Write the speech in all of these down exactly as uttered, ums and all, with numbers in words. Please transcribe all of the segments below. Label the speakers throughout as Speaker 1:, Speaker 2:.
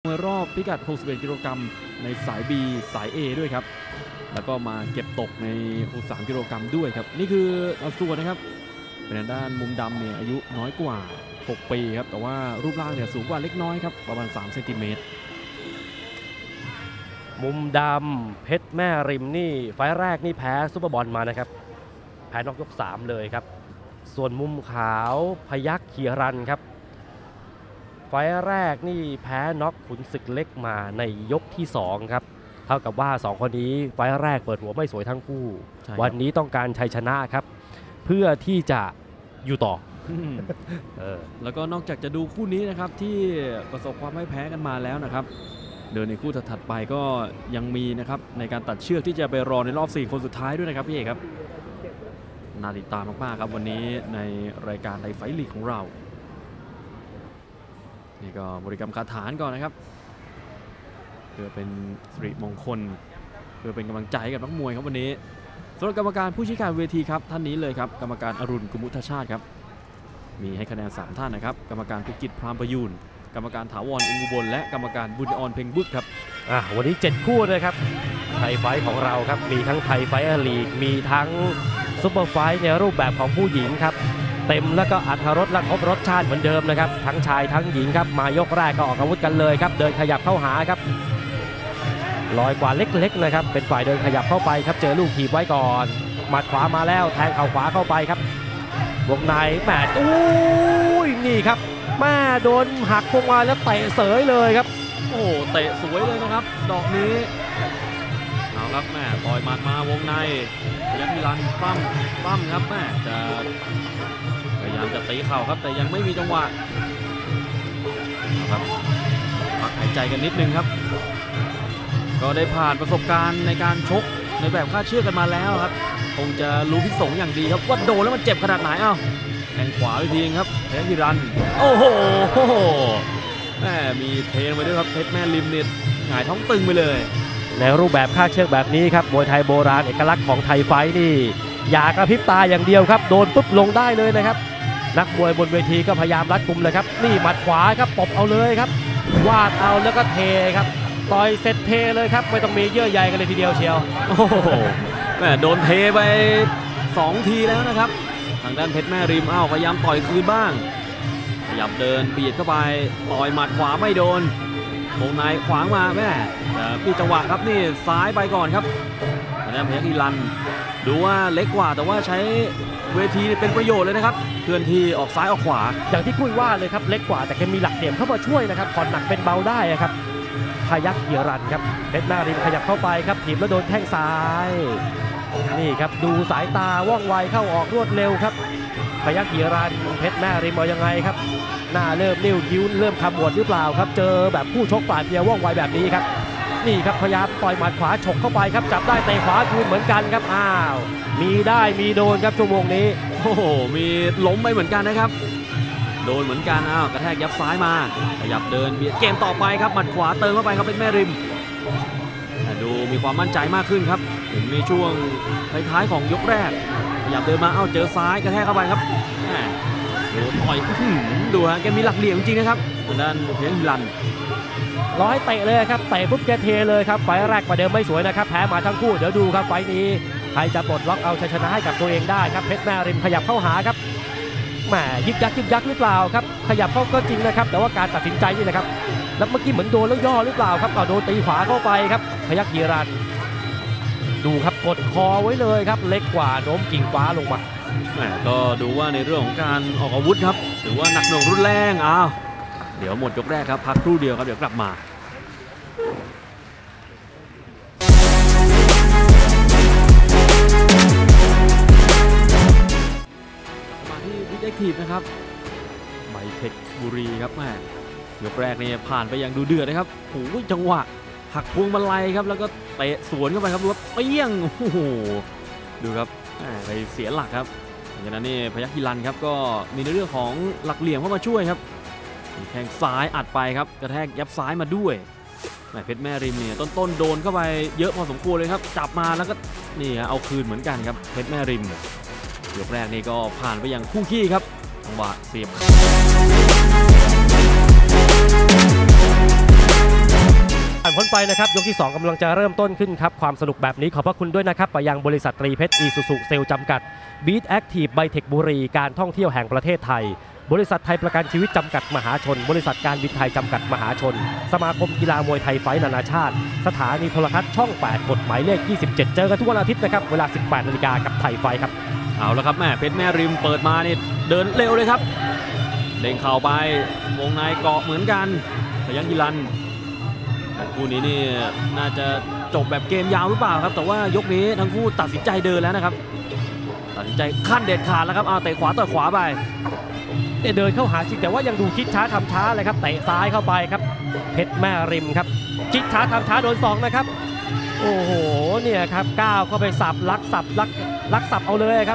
Speaker 1: วยรอบพิกัดหกสิบเอ็ดกิโลกรัมในสาย B สาย A ด้วยครับแล้วก็มาเก็บตกในหกสิบสามกิโลกรัมด้วยครับนี่คืออัส่วนนะครับเป็นด้านมุมดำเนี่ยอายุน้อยกว่าหกปีครับแต่ว่ารูปร่างเนี่ยสูงกว่าเล็กน้อยครับประมาณสามเซนติเมตร
Speaker 2: มุมดำเพชรแม่ริมนี่ไฟแรกนี่แพ้ซุปเปอร์บอลมานะครับแพ้น็อกยกสามเลยครับส่วนมุมขาวพยัคฆ์เขียรันครับไฟแรกนี่แพ้น็อกขุนศึกเล็กมาในยกที่สองครับเท่ากับว่าสองคนนี้ไฟแรกเปิดหัวไม่สวยทั้งคู่วันนี้ต้องการชัยชนะครับเพื่อที่จะอยู่ต่อ เออแล้วก็นอกจากจะดูคู่นี้นะครับที่ประสบความไม่แพ้กันมาแล้วนะครับเดินในคู่ถัดไปก็ยังมีนะครับในการตัดเชือกที่จะไปรอในรอบสี่คนสุดท้ายด้วยนะครับพี่เอกครับน่าติดตามมากๆครับวันนี้ในรายการไทยไฟท์ลีกของเรานี่ก็บริกรรมคาถาก่อนนะครับเพื่อเป็นสิริมงคลเพื่อเป็นกำลังใจกับนักมวยครับวันนี้สำหรับกรรมการผู้ชี้ขาดเวทีครับท่านนี้เลยครับกรรมการอรุณกุมุทชาติครับมีให้คะแนนสามท่านนะครับกรรมการภูกิจพรามประยูนกรรมการถาวร อุบลและกรรมการบุญออนเพ็งบึกครับอ่ะวันนี้เจ็ดคู่เลยครับไทยไฟท์ของเราครับมีทั้งไทยไฟท์ลีกมีทั้งซุปเปอร์ไฟท์ในรูปแบบของผู้หญิงครับเต็มแล้วก็อรรถรสและครบรสชาติเหมือนเดิมนะครับทั้งชายทั้งหญิงครับมายกแรกก็ออกอาวุธกันเลยครับเดินขยับเข้าหาครับลอยกว่าเล็กๆนะครับเป็นฝ่ายเดินขยับเข้าไปครับเจอลูกถีบไว้ก่อนหมัดขวามาแล้วแทงเข่าขวาเข้าไปครับวงในแปดอุ้ยนี่ครับแม่โดนหักพวงมาแล้วเตะเสยเลยครับโอ้เตะสวยเลยนะครับดอกนี้เอาครับแม่ต่อยหมัดมาวงในพยัคฆ์พิรันปั้มปั้มครับแม่จะพยายามจะตีเข่าครับแต่ยังไม่มีจังหวะครับพักหายใจกันนิดนึงครับก็ได้ผ่านประสบการณ์ในการชกในแบบคาดเชือกกันมาแล้วครับคงจะรู้พิษสงอย่างดีครับว่าโดนแล้วมันเจ็บขนาดไหนเอ้าแทงขวาไปทีครับพยัคฆ์พิรันโอ้โหแม่มีเทงไปด้วยครับเพชรแม่ริมเนี่ยหงายท้องตึงไปเลยในรูปแบบคาดเชือกแบบนี้ครับมวยไทยโบราณเอกลักษณ์ของไทยไฟท์นี่อย่ากระพริบตาอย่างเดียวครับโดนปุ๊บลงได้เลยนะครับนักมวยบนเวทีก็พยายามรัดกุมเลยครับนี่หมัดขวาครับตบเอาเลยครับวาดเอาแล้วก็เทครับต่อยเสร็จเทเลยครับไม่ต้องมีเยื่อใยกันเลยทีเดียวเชียวโอ้โหแม่โดนเทไปสองทีแล้วนะครับทางด้านเพชรแม่ริมอ้าวพยายามต่อยคืนบ้างพยายามเดินเบียดเข้าไปต่อยหมัดขวาไม่โดนวงในขวางมาแม่มีจังหวะครับนี่ซ้ายไปก่อนครับทางด้านพยัคฆ์พิรันดูว่าเล็กกว่าแต่ว่าใช้เวทีเป็นประโยชน์เลยนะครับเคลื่อนที่ออกซ้ายออกขวาอย่างที่คุยว่าเลยครับเล็กกว่าแต่แกมีหลักเหลี่ยมเข้ามาช่วยนะครับผ่อนหนักเป็นเบาได้ครับพยัคฆ์เขียรันครับเพชรแม่ริมขยับเข้าไปครับถีบแล้วโดนแข้งซ้ายนี่ครับดูสายตาว่องไวเข้าออกรวดเร็วครับพยัคฆ์เขียรันเพชรแม่ริมเอายังไงครับหน้าเริ่มนิ้วคิ้วเริ่มขมวดหรือเปล่าครับเจอแบบผู้ชกปราดเปรียวว่องไวแบบนี้ครับนี่ครับพยายามต่อยหมัดขวาฉกเข้าไปครับจับได้เตะขวาคืนเหมือนกันครับอ้าวมีได้มีโดนครับชั่วโมงนี้โอ้โหมีล้มไปเหมือนกันนะครับโดนเหมือนกันอ้าวกระแทกยับซ้ายมาขยับเดินเบียดเกมต่อไปครับหมัดขวาเติมเข้าไปครับเป็นแม่ริมดูมีความมั่นใจมากขึ้นครับถึงในช่วงท้ายๆของยกแรกขยับเดินมาเอ้าเจอซ้ายกระแทกเข้าไปครับดูต่อยดูฮะแกมีหลักเหลี่ยมจริงๆนะครับทางด้านเพชรพิรันร้อยเตะเลยครับเตะปุ๊บแกเทเลยครับไฟแรกประเดิมไม่สวยนะครับแพ้มาทั้งคู่เดี๋ยวดูครับไฟนี้ใครจะปลดล็อกเอาชัยชนะให้กับตัวเองได้ครับเพชรแม่ริมขยับเข้าหาครับแหมยึกยักยึกยักหรือเปล่าครับขยับเข้าก็จริงนะครับแต่ว่าการตัดสินใจนี่นะครับแล้วเมื่อกี้เหมือนโดนแล้วย่อหรือเปล่าครับเอาโดนตีขวาเข้าไปครับพยัคฆ์เขียรันดูครับกดคอไว้เลยครับเล็กกว่าโน้มกิ่งฟ้าลงมาแหมก็ดูว่าในเรื่องของการออกอาวุธครับหรือว่าหนักหน่วงรุนแรงอ้าวเดี๋ยวหมดยกแรกครับพักครู่เดียวครับเดี๋ยวกลับมามาที่วิทยาทีมนะครับใบเพชรบุรีครับแม่ยกแรกนี่ผ่านไปอย่างดูเดือดนะครับโอ้โหจังหวะหักพวงมาลัยครับแล้วก็เตะสวนเข้าไปครับรถเปี้ยงโอ้โหดูครับไปเสียหลักครับอย่างนั้นนี่พยัคฆ์พิรันครับก็มีในเรื่องของหลักเหลี่ยมเข้ามาช่วยครับแข้งซ้ายอัดไปครับกระแทกยับซ้ายมาด้วยเพชรแม่ริมเนี่ยต้นๆโดนเข้าไปเยอะพอสมควรเลยครับจับมาแล้วก็นี่เอาคืนเหมือนกันครับเพชรแม่ริมยกแรกนี่ก็ผ่านไปอย่างคู่ขี้ครับจังหวะเสียบ
Speaker 3: พ้นไปนะครับยกที่สองกำลังจะเริ่มต้นขึ้นครับความสนุกแบบนี้ขอบพระคุณด้วยนะครับไปยังบริษัทตรีเพชรอีซูซูเซลจำกัดบีทแอคทีฟไบเทคบุรีการท่องเที่ยวแห่งประเทศไทยบริษัทไทยประกันชีวิตจำกัดมหาชนบริษัทการบินไทยจำกัดมหาชนสมาคมกีฬามวยไทยไฟท์นานาชาติสถานีโทรทัศน์ช่องแปดกฎหมายเลขยี่สิบเจ็ดเจอกันทุกวันอาทิตย์นะครับเวลา สิบแปดนาฬิกากับไทยไฟท์ครับ
Speaker 2: เอาแล้วครับแม่เพชรแม่ริมเปิดมานี่เดินเร็วเลยครับเด้งเข่าไปวงในเกาะเหมือนกันพยัคฆ์ฮิรันคู่นี้นี่น่าจะจบแบบเกมยาวหรือเปล่าครับแต่ว่ายกนี้ทั้งคู่ตัดสินใจเดินแล้วนะครับตัดสินใจขั้นเด็ดขาดแล้วครับเอาเตะขวาต่อยขวาไป
Speaker 3: เดินเข้าหาจริงแต่ว่ายังดูคิดช้าทำช้าเลยครับเตะซ้ายเข้าไปครับเพชรแม่ริมครับคิดช้าทำช้าโดนสองนะครับโอ้โหเนี่ยครับก้าวเข้าไปสับลักสับลักลักสับเอาเลยครับ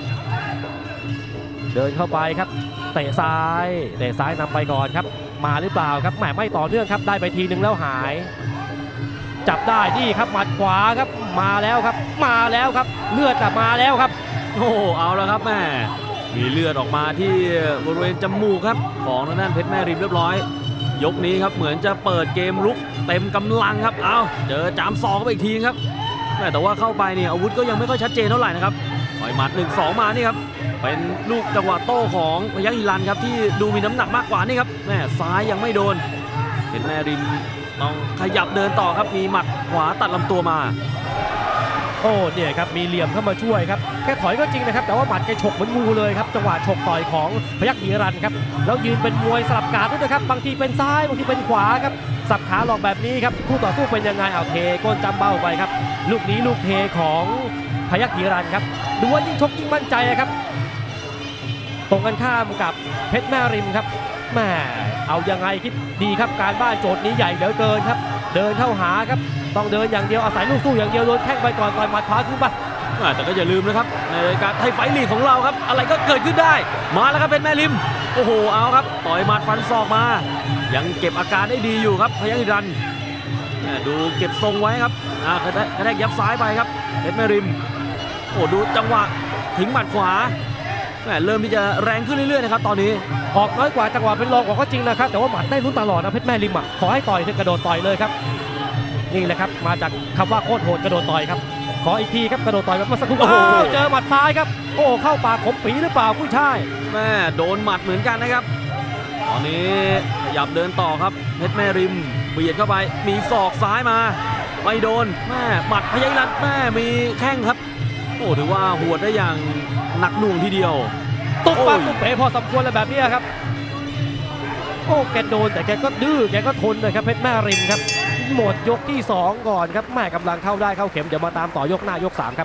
Speaker 3: เดินเข้าไปครับเตะซ้ายเตะซ้ายนำไปก่อนครับมาหรือเปล่าครับแหมไม่ต่อเนื่องครับได้ไปทีนึงแล้วหายจับได้นี่ครับหมัดขวาครับมาแล้วครับมาแล้วครับเลือดมาแล้วครับ
Speaker 2: โอ้เอาแล้วครับแม่มีเลือดออกมาที่บริเวณจมูกครับของทางด้านเพชรแม่ริมเรียบร้อยยกนี้ครับเหมือนจะเปิดเกมลุกเต็มกำลังครับเอาเจอจามซองเข้าไปอีกทีครับแต่ว่าเข้าไปเนี่ยอาวุธก็ยังไม่ค่อยชัดเจนเท่าไหร่นะครับต่อยหมัด หนึ่งสอง มานี่ครับเป็นลูกจังหวะโต้ของพยัคฆ์ฮิรันครับที่ดูมีน้ำหนักมากกว่านี่ครับแม่ซ้ายยังไม่โดนเพชรแม่ริมต้องขยับเดินต่อครับมีหมัดขวาตัดลำตัวมา
Speaker 3: โอ้เนี่ยครับมีเหลี่ยมเข้ามาช่วยครับแค่ถอยก็จริงนะครับแต่ว่าหมัดแกฉกเหมือนงูเลยครับจังหวะฉกต่อยของพยัคฆ์ฮิรันครับแล้วยืนเป็นมวยสลับการด้วยนะครับบางทีเป็นซ้ายบางทีเป็นขวาครับสับขาหลอกแบบนี้ครับคู่ต่อสู้เป็นยังไงเอาเทก้นจำเบ้าไปครับลูกนี้ลูกเทของพยัคฆ์ฮิรันครับดูว่ายิ่งชกยิ่งมั่นใจครับตรงกันข้ามกับเพชรแม่ริมครับแม่เอายังไงคิดดีครับการบ้านโจทย์นี้ใหญ่เหลือเกินครับเดินเข้าหาครับต้องเดินอย่างเดียวอาศัยลูกสู้อย่างเดียวโดนแข้งไปก่อนต่อยหมัดขวาขึ้นไป
Speaker 2: แต่ก็อย่าลืมนะครับในรายการไทยไฟท์ลีกของเราครับอะไรก็เกิดขึ้นได้มาแล้วครับเพชรแม่ริมโอ้โหเอาครับต่อยหมัดฟันศอกมายังเก็บอาการได้ดีอยู่ครับพยัคฆ์ฮิรันดูเก็บทรงไว้ครับกระแทกกระแทกยับซ้ายไปครับเพชรแม่ริมโอ้ดูจังหวะทิ้งหมัดขวาเริ่มที่จะแรงขึ้นเรื่อยๆนะครับตอนนี้
Speaker 3: ออกน้อยกว่าจังหวะเป็นรองกว่าก็จริงนะครับแต่ว่าหมัดได้ลุ้นตลอดนะเพชรแม่ริมอ่ะขอให้ต่อยเถอะกระโดดต่อยเลยครับนี่แหละครับมาจากคำว่าโคตรโหดกระโดดต่อยครับขออีกทีครับกระโดดต่อยแบบเมื่อสักครู่โอ้โหเจอหมัดซ้ายครับโอ้เข้าปากขมปีหรือเปล่าผู้ชาย
Speaker 2: แม่โดนหมัดเหมือนกันนะครับตอนนี้ขยับเดินต่อครับเพชรแม่ริมเบียดเข้าไปมีศอกซ้ายมาไม่โดนแม่หมัดพยัคฆ์ฮิรันแม่มีแข้งครับโอ้ถือว่าหัวได้อย่างหนักหน่วงทีเดียว
Speaker 3: ตุ๊บปั๊บตุ๊บเป๋พอสมควรเลยแบบนี้ครับโอ้แกโดนแต่แกก็ดื้อแกก็ทนเลยครับเพชรแม่ริมครับหมดยกที่สองก่อนครับแม่กำลังเข้าได้เข้าเข็มเดี๋ยวมาตามต่อยกหน้ายกสามครับ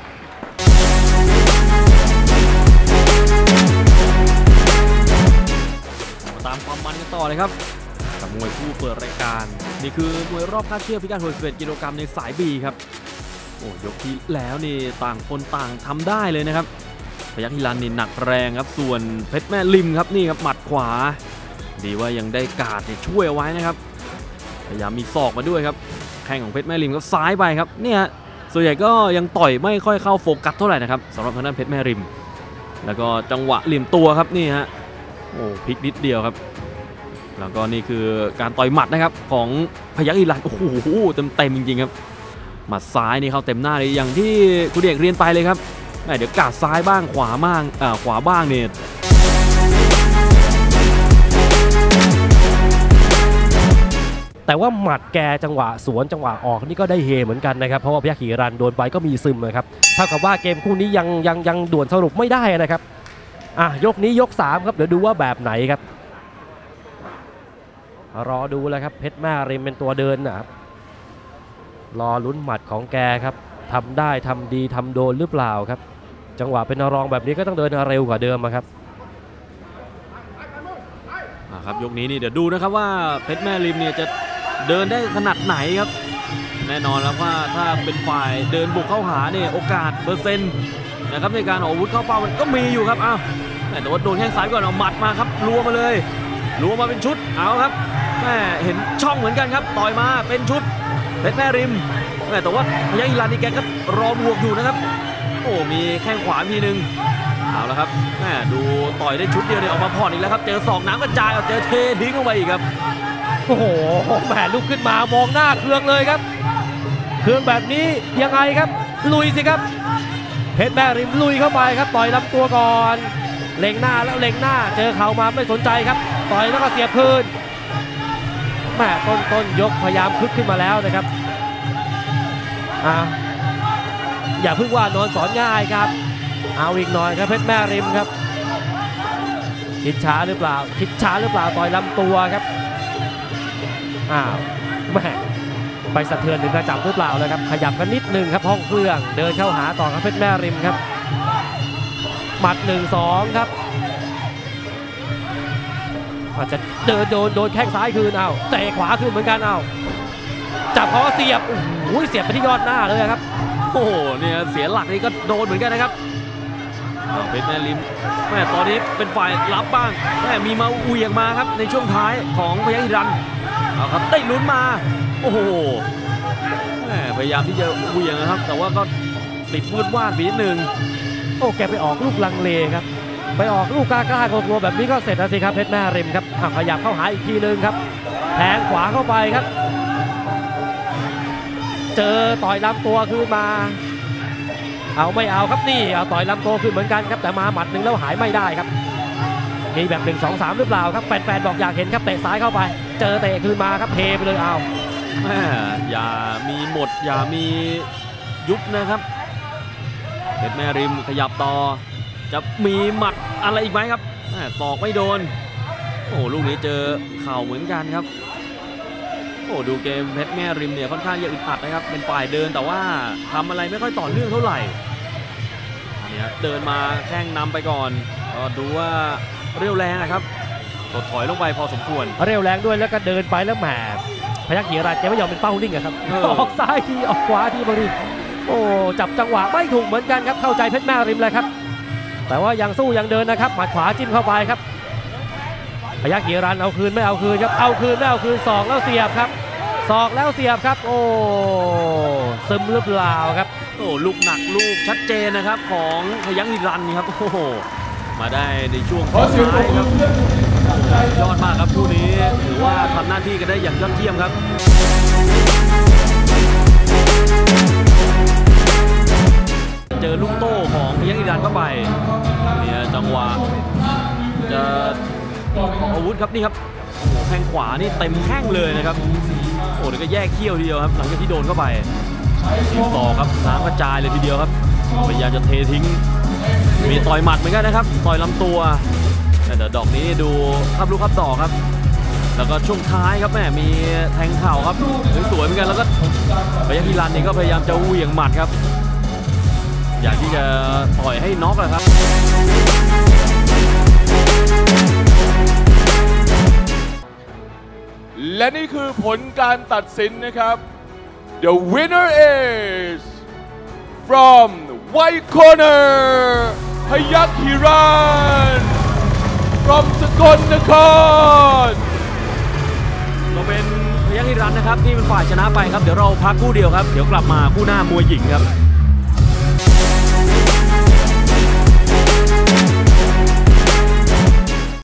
Speaker 2: มาตามความมันกันต่อเลยครับกับมวยคู่เปิดรายการนี่คือมวยรอบคาดเชือกพิกัดหกสิบเอ็ดกิโลกรัมในสายบีครับโอ้ยกที่แล้วนี่ต่างคนต่างทำได้เลยนะครับพยัคฆ์ฮิรันนี่หนักแรงครับส่วนเพชรแม่ริมครับนี่ครับหมัดขวาดีว่ายังได้การ์ดช่วยเอาไว้นะครับพยายามมีศอกมาด้วยครับแข้งของเพชรแม่ริมก็ซ้ายไปครับเนี่ยส่วนใหญ่ก็ยังต่อยไม่ค่อยเข้าโฟกัสเท่าไหร่นะครับสำหรับทางด้านเพชรแม่ริมแล้วก็จังหวะเหลี่ยมตัวครับนี่ฮะโอ้พลิกนิดเดียวครับแล้วก็นี่คือการต่อยหมัดนะครับของพยัคฆ์ฮิรันโอ้โหเต็มเต็มจริงๆครับหมัดซ้ายนี่เข้าเต็มหน้าเลยอย่างที่คุณเอกเรียนไปเลยครับเดี๋ยวกาดซ้ายบ้างขวาบ้างอ่าขวาบ้างเนี่ย
Speaker 3: แต่ว่าหมัดแกจังหวะสวนจังหวะออกนี่ก็ได้เฮเหมือนกันนะครับเพราะว่าพยัคฆ์ฮิรันโดนไปก็มีซึมนะครับเท่ากับว่าเกมคู่นี้ยังยังยังด่วนสรุปไม่ได้นะครับอ่ะยกนี้ยกสามครับเดี๋ยวดูว่าแบบไหนครับรอดูแล้วครับเพชรแม่ริมเป็นตัวเดินนะครับรอลุ้นหมัดของแกครับทำได้ทำดีทำโดนหรือเปล่าครับจังหวะเป็นรองแบบนี้ก็ต้องเดินเร็วกว่าเดิมครับ
Speaker 2: ครับยกนี้นี่เดี๋ยวดูนะครับว่าเพชรแม่ริมเนี่ยจะเดินได้ขนาดไหนครับแน่นอนแล้วว่าถ้าเป็นฝ่ายเดินบุกเข้าหาเนี่ยโอกาสเปอร์เซ็นต์นะครับในการออกอาวุธเข้าเป้ามันก็มีอยู่ครับอ้าวแต่ว่าโดนแข้งซ้ายก่อนเอาหมัดมาครับรัวมาเลยรัวมาเป็นชุดเอาครับแม่เห็นช่องเหมือนกันครับต่อยมาเป็นชุดเพชรแม่ริมแต่ว่าพยัคฆ์ฮิรันนี่แกก็รอบวกอยู่นะครับโอ้มีแข้งขวาทีนึงเอาแล้วครับแม่ดูต่อยได้ชุดเดียวเนี่ยออกมาผ่อนอีกแล้วครับเจอศอกน้ำกระจายเอาเจอเททิ้งลงไปอีกครับ
Speaker 3: โอ้โหแหมลุกขึ้นมามองหน้าเคืองเลยครับเคืองแบบนี้ยังไงครับลุยสิครับเพชรแม่ริมลุยเข้าไปครับต่อยลำตัวก่อนเล็งหน้าแล้วเล็งหน้าเจอเข่ามาไม่สนใจครับต่อยแล้วก็เสียบคืนแม่ต้นต้นยกพยายามคึกขึ้นมาแล้วนะครับอ่าอย่าเพิ่งว่านอนสอนง่ายครับเอาอีกหน่อยครับเพชรแม่ริมครับคิดช้าหรือเปล่าคิดช้าหรือเปล่าต่อยลำตัวครับอ้าวแม่ไปสะเทือนถึงกระจับหรือเปล่าเลยครับขยับกันนิดนึงครับห้องเครื่องเดินเข้าหาต่อครับเพชรแม่ริมครับหมัดหนึ่งสองครับอาจจะเดินโดนโดนแข้งซ้ายคืนเอาเตะขวาคืนเหมือนกันเอาจับคอเสียบโอ้โหเสียบไปที่ยอดหน้าเลยครับ
Speaker 2: โอ้โหเนี่ยเสียหลักนี่ก็โดนเหมือนกันนะครับเพชรแม่ริมแม่ตอนนี้เป็นฝ่ายรับบ้างแม่มีมาเหวี่ยงมาครับในช่วงท้ายของพยัคฆ์หิรันเอาครับได้ลุ้นมาโอ้โหแม่พยายามที่จะเหวี่ยงนะครับแต่ว่าก็ติดมืดวาดนิดนึง
Speaker 3: โอ้แกไปออกลูกลังเลครับไปออกลูกกล้าๆกลัวๆแบบนี้ก็เสร็จแล้วสิครับเพชรแม่ริมครับขยับเข้าหาอีกทีนึงครับแทงขวาเข้าไปครับเจอต่อยลำตัวคืนมาเอาไม่เอาครับนี่เอาต่อยลำตัวคืนเหมือนกันครับแต่มาหมัดหนึ่งแล้วหายไม่ได้ครับมีแบบหนึ่งสองสามหรือเปล่าครับแฟนๆบอกอยากเห็นครับเตะซ้ายเข้าไปเจอเตะคืนมาครับเทไปเลยเอา
Speaker 2: แม่อย่ามีหมดอย่ามียุบนะครับเพชรแม่ริมขยับต่อจะมีหมัดอะไรอีกไหมครับศอกไม่โดนโอ้ลูกนี้เจอเข่าเหมือนกันครับโอ้ดูเกมเพชรแม่ริมเนี่ยค่อนข้างจะอึดอัดนะครับเป็นฝ่ายเดินแต่ว่าทำอะไรไม่ค่อยต่อเนื่องเท่าไหร่เนี่ยเดินมาแข้งนำไปก่อนก็ดูว่าเรี่ยวแรงนะครับกดถอยลงไปพอสมควร
Speaker 3: เรี่ยวแรงด้วยแล้วก็เดินไปแล้วแหมพยัคฆ์หิรันแกไม่ยอมเป็นเป้านิ่งครับออกซ้ายทีออกขวาทีบริโอ้จับจังหวะไม่ถูกเหมือนกันครับเข้าใจเพชรแม่ริมเลยครับแต่ว่ายังสู้ยังเดินนะครับหมัดขวาจิ้มเข้าไปครับพยัคฆ์หิรันเอาคืนไม่เอาคืนครับเอาคืนไม่เอาคืนศอกแล้วเสียบครับศอกแล้วเสียบครับโอ้ซึมหรือเปล่าครับ
Speaker 2: โอ้ลูกหนักลูกชัดเจนนะครับของพยัคฆ์หิรันครับโอ้โหมาได้ในช่วงท้ายครับยอดมากครับคู่นี้ถือว่าทำหน้าที่กันได้อย่างยอดเยี่ยมครับเจอลูกโต้ของพยัคฆ์หิรันเข้าไปเนี่ยจังหวะจะของอาวุธครับนี่ครับแข้งขวานี่เต็มแข้งเลยนะครับโอ้เดี๋ยวก็แยกเขี้ยวทีเดียวครับหลังจากที่โดนเข้าไปทีต่อครับน้ำกระจายเลยทีเดียวครับพยายามจะเททิ้งมีต่อยหมัดเหมือนกันนะครับต่อยลำตัวแต่ดอกนี้ดูครับลูกครับดอกครับแล้วก็ช่วงท้ายครับแม่มีแทงเข่าครับสวยเหมือนกันแล้วก็พยัคฆ์หิรันนี่ก็พยายามจะเหวี่ยงหมัดครับอยากที่จะต่อยให้น็อกนะครับ
Speaker 4: และนี่คือผลการตัดสินนะครับ The winner is from white corner พยัคฆ์หิรัน from สกลนคร
Speaker 2: ก็เป็นพยัคฆ์หิรันนะครับที่เป็นฝ่ายชนะไปครับเดี๋ยวเราพักคู่เดียวครับเดี๋ยวกลับมาคู่หน้ามวยหญิงครับ